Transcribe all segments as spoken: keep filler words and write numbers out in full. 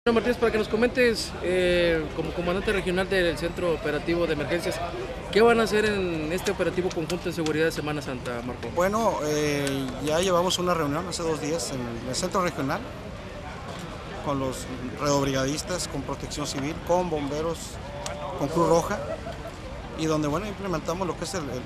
Martínez, para que nos comentes, eh, como comandante regional del Centro Operativo de Emergencias, ¿qué van a hacer en este operativo conjunto de seguridad de Semana Santa, Marco? Bueno, eh, ya llevamos una reunión hace dos días en el Centro Regional con los redobrigadistas, con Protección Civil, con bomberos, con Cruz Roja, y donde bueno implementamos lo que es el, el,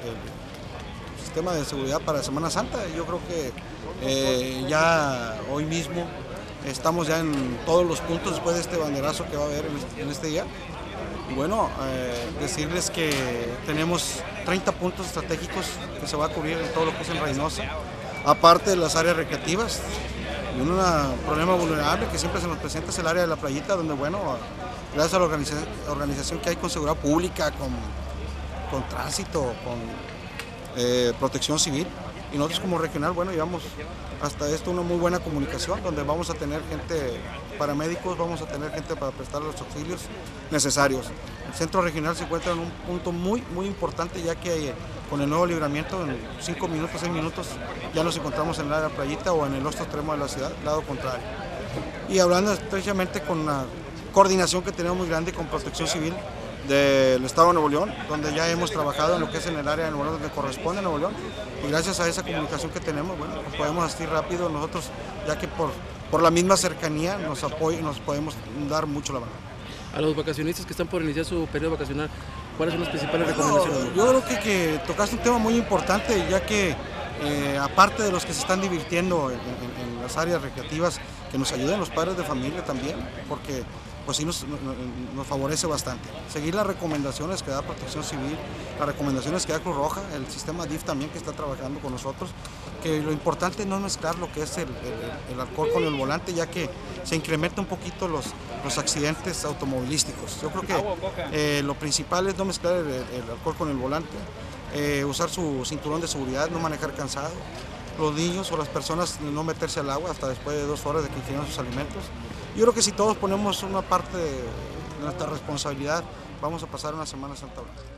el sistema de seguridad para Semana Santa. Yo creo que eh, ya hoy mismo estamos ya en todos los puntos después de este banderazo que va a haber en este, en este día. Y bueno, eh, decirles que tenemos treinta puntos estratégicos que se va a cubrir en todo lo que es en Reynosa, aparte de las áreas recreativas. Y un problema vulnerable que siempre se nos presenta es el área de la playita, donde bueno, gracias a la organiza organización que hay con seguridad pública, con, con tránsito, con eh, protección civil, y nosotros como regional, bueno, llevamos hasta esto una muy buena comunicación, donde vamos a tener gente, paramédicos, vamos a tener gente para prestar los auxilios necesarios. El centro regional se encuentra en un punto muy, muy importante, ya que eh, con el nuevo libramiento, en cinco minutos, seis minutos, ya nos encontramos en el área de Playita o en el otro extremo de la ciudad, lado contrario. Y hablando estrechamente con una coordinación que tenemos muy grande con Protección Civil del Estado de Nuevo León, donde ya hemos trabajado en lo que es en el área de Nuevo León, donde corresponde a Nuevo León, y gracias a esa comunicación que tenemos, bueno, pues podemos asistir rápido nosotros, ya que por, por la misma cercanía nos apoya, nos podemos dar mucho la mano. A los vacacionistas que están por iniciar su periodo vacacional, ¿cuáles son las principales recomendaciones? No, yo creo que, que tocaste un tema muy importante, ya que eh, aparte de los que se están divirtiendo en, en, en las áreas recreativas, que nos ayuden los padres de familia también, porque pues sí nos, nos favorece bastante. Seguir las recomendaciones que da Protección Civil, las recomendaciones que da Cruz Roja, el sistema D I F también que está trabajando con nosotros, que lo importante no es mezclar lo que es el, el, el alcohol con el volante, ya que se incrementa un poquito los, los accidentes automovilísticos. Yo creo que eh, lo principal es no mezclar el, el alcohol con el volante, eh, usar su cinturón de seguridad, no manejar cansado, los niños o las personas no meterse al agua hasta después de dos horas de que ingieran sus alimentos. Yo creo que si todos ponemos una parte de nuestra responsabilidad, vamos a pasar una Semana Santa.